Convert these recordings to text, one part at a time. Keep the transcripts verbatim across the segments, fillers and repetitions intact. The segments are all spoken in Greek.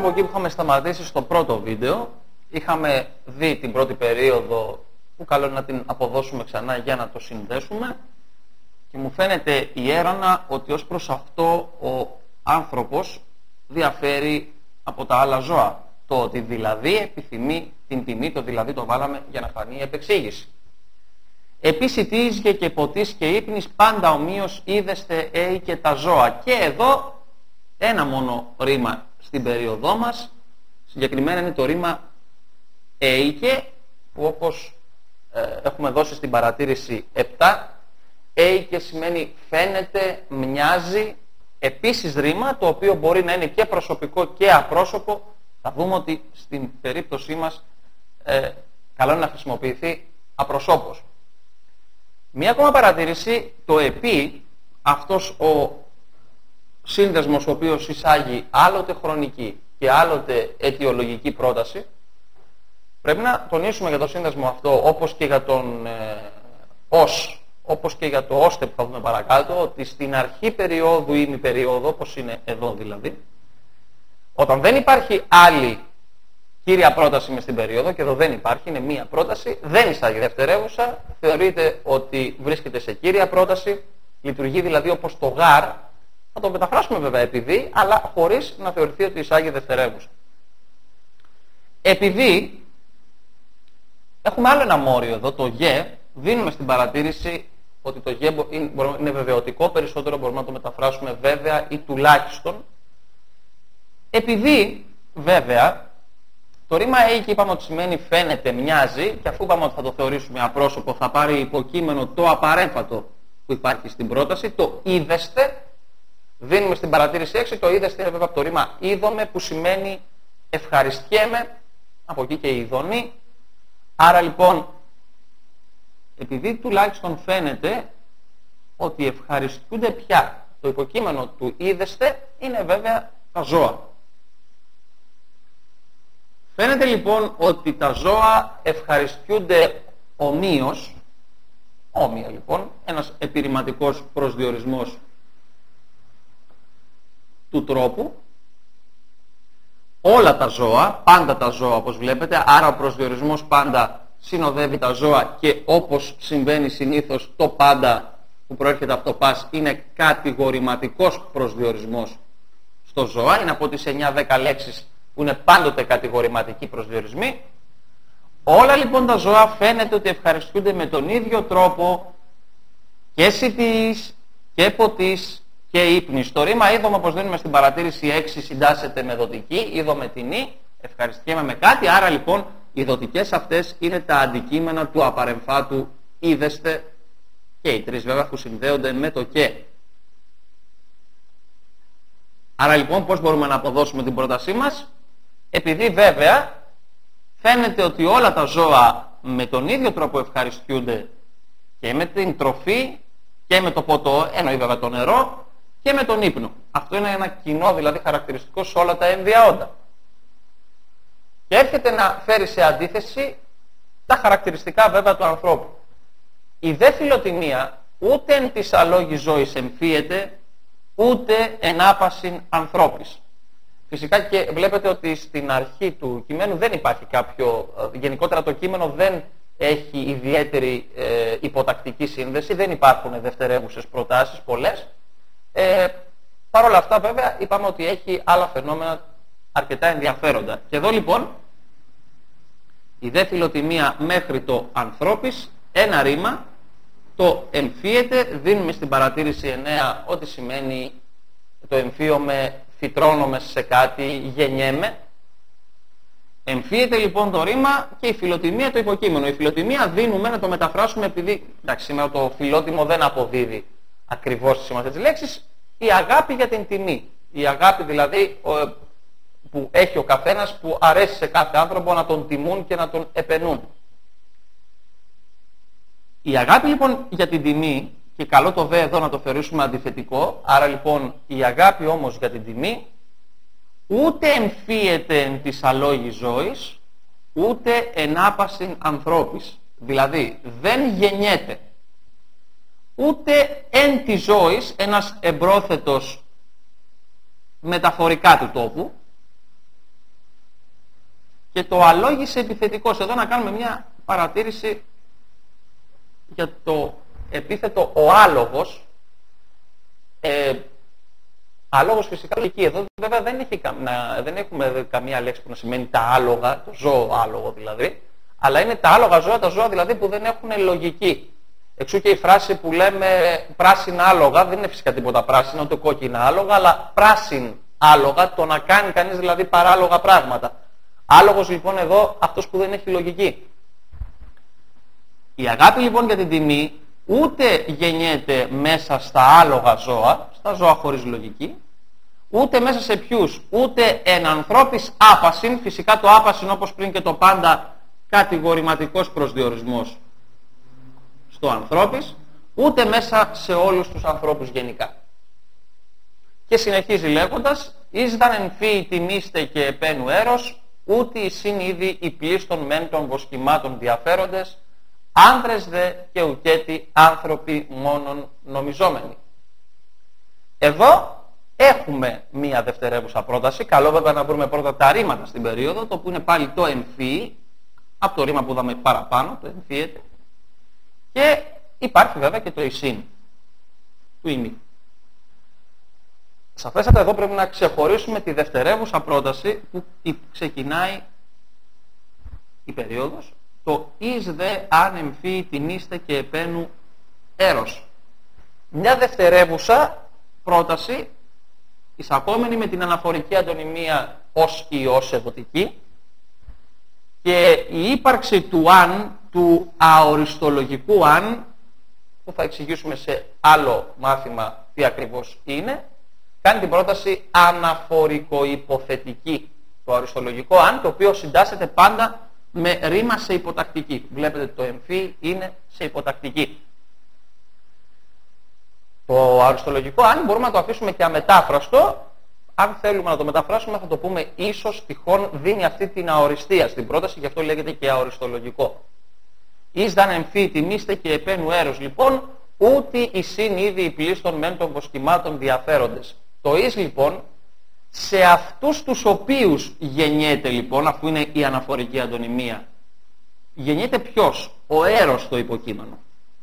από εκεί που είχαμε σταματήσει στο πρώτο βίντεο. Είχαμε δει την πρώτη περίοδο που καλό είναι να την αποδώσουμε ξανά για να το συνδέσουμε. Και μου φαίνεται η έρευνα ότι ως προς αυτό ο άνθρωπος διαφέρει από τα άλλα ζώα. Το ότι δηλαδή επιθυμεί την τιμή, το δηλαδή το βάλαμε για να φανεί η επεξήγηση. Επίσης και ποτής και ύπνης πάντα ομοίως είδεστε έι και τα ζώα. Και εδώ ένα μόνο ρήμα στην περίοδό μας, συγκεκριμένα είναι το ρήμα έικε, που όπως ε, έχουμε δώσει στην παρατήρηση επτά, έικε σημαίνει φαίνεται, μοιάζει, επίσης ρήμα το οποίο μπορεί να είναι και προσωπικό και απρόσωπο. Θα δούμε ότι στην περίπτωσή μας ε, καλό είναι να χρησιμοποιηθεί απροσώπως. Μία ακόμα παρατήρηση, το επί, αυτός ο σύνδεσμος ο οποίος εισάγει άλλοτε χρονική και άλλοτε αιτιολογική πρόταση, πρέπει να τονίσουμε για το σύνδεσμο αυτό, όπως και για τον ε, ως, όπως και για το ώστε που θα δούμε παρακάτω, ότι στην αρχή περίοδου ή μη περίοδο, όπως είναι εδώ δηλαδή, όταν δεν υπάρχει άλλη κύρια πρόταση μες στην περίοδο, και εδώ δεν υπάρχει, είναι μία πρόταση, δεν εισάγει δευτερεύουσα, θεωρείται ότι βρίσκεται σε κύρια πρόταση, λειτουργεί δηλαδή όπως το γάρ, θα το μεταφράσουμε βέβαια επειδή, αλλά χωρίς να θεωρηθεί ότι εισάγει δευτερεύουσα. Επειδή έχουμε άλλο ένα μόριο εδώ, το γε, δίνουμε στην παρατήρηση ότι το γε είναι βεβαιωτικό, περισσότερο μπορούμε να το μεταφράσουμε βέβαια ή τουλάχιστον. Επειδή βέβαια το ρήμα έικε είπαμε ότι σημαίνει φαίνεται, μοιάζει, και αφού είπαμε ότι θα το θεωρήσουμε απρόσωπο, θα πάρει υποκείμενο το απαρέμφατο που υπάρχει στην πρόταση, το είδεστε. Δίνουμε στην παρατήρηση έξι, το είδεστε είναι βέβαια από το ρήμα είδομαι, που σημαίνει ευχαριστιέμαι, από εκεί και η ειδονή. Άρα λοιπόν, επειδή τουλάχιστον φαίνεται ότι ευχαριστούνται πια, το υποκείμενο του είδεστε είναι βέβαια τα ζώα. Φαίνεται λοιπόν ότι τα ζώα ευχαριστούνται ομοίως, όμοια λοιπόν, ένας επιρρηματικός προσδιορισμός του τρόπου. Όλα τα ζώα, πάντα τα ζώα όπως βλέπετε, άρα ο προσδιορισμός πάντα συνοδεύει τα ζώα και όπως συμβαίνει συνήθως το πάντα που προέρχεται από το πας είναι κατηγορηματικός προσδιορισμός στο ζώα. Είναι από τις εννιά δέκα λέξεις που είναι πάντοτε κατηγορηματικοί προσδιορισμοί. Όλα λοιπόν τα ζώα φαίνεται ότι ευχαριστούνται με τον ίδιο τρόπο και σιτής και ποτής και ύπνης. Το ρήμα είδομαι, όπως δίνουμε στην παρατήρηση έξι, συντάσσεται με δοτική, είδομαι την ή, ευχαριστιέμαι με κάτι. Άρα λοιπόν οι δοτικές αυτές είναι τα αντικείμενα του απαρεμφάτου είδεστε, και οι τρεις βέβαια που συνδέονται με το και. Άρα λοιπόν πώς μπορούμε να αποδώσουμε την πρότασή μας? Επειδή βέβαια φαίνεται ότι όλα τα ζώα με τον ίδιο τρόπο ευχαριστιούνται και με την τροφή και με το ποτό, εννοεί βέβαια το νερό, και με τον ύπνο. Αυτό είναι ένα κοινό δηλαδή χαρακτηριστικό σε όλα τα έμβια όντα. Και έρχεται να φέρει σε αντίθεση τα χαρακτηριστικά βέβαια του ανθρώπου. Η δε φιλοτιμία ούτε εν της αλόγης ζώης εμφύεται, ούτε εν άπασιν ανθρώπης. Φυσικά και βλέπετε ότι στην αρχή του κειμένου δεν υπάρχει κάποιο, γενικότερα το κείμενο δεν έχει ιδιαίτερη ε, υποτακτική σύνδεση, δεν υπάρχουν δευτερεύουσες προτάσεις πολλές. Ε, Παρ' όλα αυτά βέβαια είπαμε ότι έχει άλλα φαινόμενα αρκετά ενδιαφέροντα. Και εδώ λοιπόν η δε φιλοτιμία μέχρι το ανθρώπης, ένα ρήμα, το εμφύεται, δίνουμε στην παρατήρηση εννέα ότι σημαίνει το εμφύομαι, φυτρώνομαι σε κάτι, γεννιέμαι. Εμφύεται λοιπόν το ρήμα και η φιλοτιμία το υποκείμενο. Η φιλοτιμία δίνουμε να το μεταφράσουμε επειδή, εντάξει, σήμερα το φιλότιμο δεν αποδίδει ακριβώς τη σημασία της λέξης, η αγάπη για την τιμή. Η αγάπη δηλαδή που έχει ο καθένας, που αρέσει σε κάθε άνθρωπο να τον τιμούν και να τον επενούν. Η αγάπη λοιπόν για την τιμή, και καλό το δε εδώ να το θεωρήσουμε αντιθετικό, άρα λοιπόν η αγάπη όμως για την τιμή ούτε εμφύεται εν της αλόγης ζώης, ούτε εν άπασιν ανθρώπης. Δηλαδή δεν γεννιέται ούτε εν της ζώης, ένας εμπρόθετος μεταφορικά του τόπου, και το αλόγησε επιθετικός. Εδώ να κάνουμε μια παρατήρηση για το επίθετο ο άλογος. Ε, άλογος φυσικά λογική. Εδώ βέβαια δεν, έχει, δεν έχουμε καμία λέξη που να σημαίνει τα άλογα, το ζώο άλογο δηλαδή, αλλά είναι τα άλογα ζώα, τα ζώα δηλαδή που δεν έχουν λογική. Εξού και η φράση που λέμε πράσινα άλογα, δεν είναι φυσικά τίποτα πράσινα, ούτε κόκκινα άλογα, αλλά πράσιν άλογα, το να κάνει κανείς δηλαδή παράλογα πράγματα. Άλογος λοιπόν εδώ αυτός που δεν έχει λογική. Η αγάπη λοιπόν για την τιμή ούτε γεννιέται μέσα στα άλογα ζώα, στα ζώα χωρίς λογική, ούτε μέσα σε ποιους, ούτε εν ανθρώπης άπασιν, φυσικά το άπασιν όπως πριν και το πάντα κατηγορηματικός προσδιορισμός στο ανθρώπης, ούτε μέσα σε όλους τους ανθρώπους γενικά. Και συνεχίζει λέγοντας, «Εις δαν εν φύη τιμήστε και επένου έρος, ούτε εισήν ήδη οι πλήστων μεν των βοσκημάτων διαφέροντες, άνδρες δε και ουκέτι άνθρωποι μόνον νομιζόμενοι». Εδώ έχουμε μία δευτερεύουσα πρόταση. Καλό βέβαια να βρούμε πρώτα τα ρήματα στην περίοδο, το που είναι πάλι το εμφύη, από το ρήμα που είδαμε παραπάνω, το εμφύεται. Και υπάρχει βέβαια και το εισήν του ημί. Σαφέστατα εδώ πρέπει να ξεχωρίσουμε τη δευτερεύουσα πρόταση που ξεκινάει η περίοδος, το εις δε αν εμφύη τιμήστε και επένου έρος. Μια δευτερεύουσα πρόταση εισακόμενη με την αναφορική αντωνυμία ως ή ως εδωτική και η ύπαρξη του αν, του αοριστολογικού αν, που θα εξηγήσουμε σε άλλο μάθημα τι ακριβώς είναι, κάνει την πρόταση αναφορικο-υποθετική. Το αοριστολογικό αν, το οποίο συντάσσεται πάντα με ρήμα σε υποτακτική. Βλέπετε το εμφύ είναι σε υποτακτική. Το αοριστολογικό αν μπορούμε να το αφήσουμε και αμετάφραστο. Αν θέλουμε να το μεταφράσουμε θα το πούμε ίσως τυχόν δίνει αυτή την αοριστία στην πρόταση, γι' αυτό λέγεται και αοριστολογικό. Εις δαν εμφύ τιμήστε και επένου έρος λοιπόν, ούτε εισήν ήδη οι πλήστων μεν των βοσκημάτων διαφέροντες. Το εις λοιπόν, σε αυτούς τους οποίους γεννιέται λοιπόν, αφού είναι η αναφορική αντωνυμία, γεννιέται ποιος? Ο έρος στο υποκείμενο.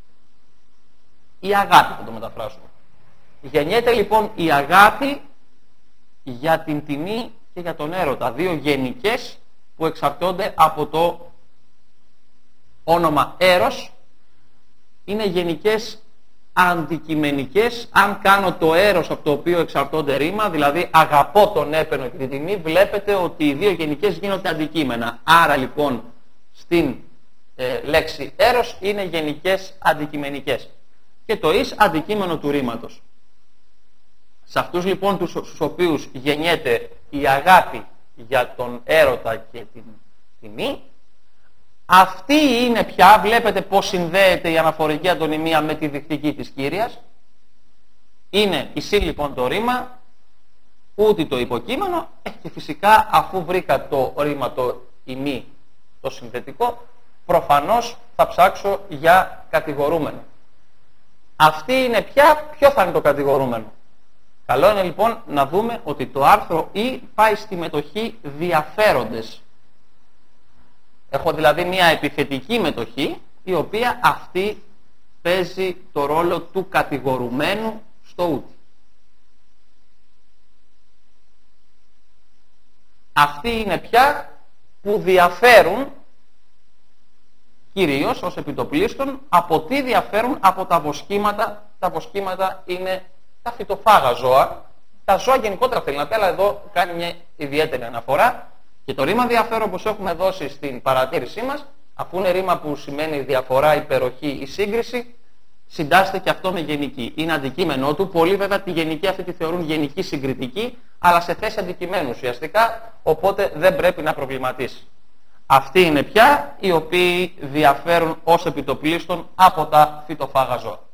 Η αγάπη θα το μεταφράσουμε. Γεννιέται λοιπόν η αγάπη για την τιμή και για τον έρωτα. Δύο γενικές που εξαρτώνται από το όνομα έρος. Είναι γενικές αντικειμενικές. Αν κάνω το έρος από το οποίο εξαρτώνται ρήμα, δηλαδή αγαπώ τον έπαινο και την τιμή, βλέπετε ότι οι δύο γενικές γίνονται αντικείμενα. Άρα λοιπόν στην ε, λέξη έρος είναι γενικές αντικειμενικές. Και το εις αντικείμενο του ρήματος. Σε αυτούς λοιπόν τους, τους οποίους γεννιέται η αγάπη για τον έρωτα και την τιμή, αυτή είναι πια, βλέπετε πως συνδέεται η αναφορική αντωνυμία με τη δικτική της κύριας. Είναι εισή λοιπόν το ρήμα, ούτε το υποκείμενο, και φυσικά αφού βρήκα το ρήμα το ημί, το συνθετικό, προφανώς θα ψάξω για κατηγορούμενο. Αυτή είναι πια, ποιο θα είναι το κατηγορούμενο? Καλό είναι λοιπόν να δούμε ότι το άρθρο Ι πάει στη μετοχή διαφέροντες. Έχω δηλαδή μια επιθετική μετοχή, η οποία αυτή παίζει το ρόλο του κατηγορουμένου στο ούτι. Αυτοί είναι πια που διαφέρουν κυρίως ως επιτοπλίστων. Από τι διαφέρουν? Από τα βοσκήματα. Τα βοσκήματα είναι τα φυτοφάγα ζώα. Τα ζώα γενικότερα θέλει να πει, αλλά εδώ κάνει μια ιδιαίτερη αναφορά. Και το ρήμα διαφέρον, όπως έχουμε δώσει στην παρατήρησή μας, αφού είναι ρήμα που σημαίνει διαφορά, υπεροχή ή σύγκριση, συντάσσεται και αυτό με γενική. Είναι αντικείμενό του. Πολλοί βέβαια τη γενική αυτή τη θεωρούν γενική συγκριτική, αλλά σε θέση αντικειμένου ουσιαστικά, οπότε δεν πρέπει να προβληματίσει. Αυτοί είναι πια οι οποίοι διαφέρουν ως επιτοπλίστων από τα φυτοφάγα ζώα.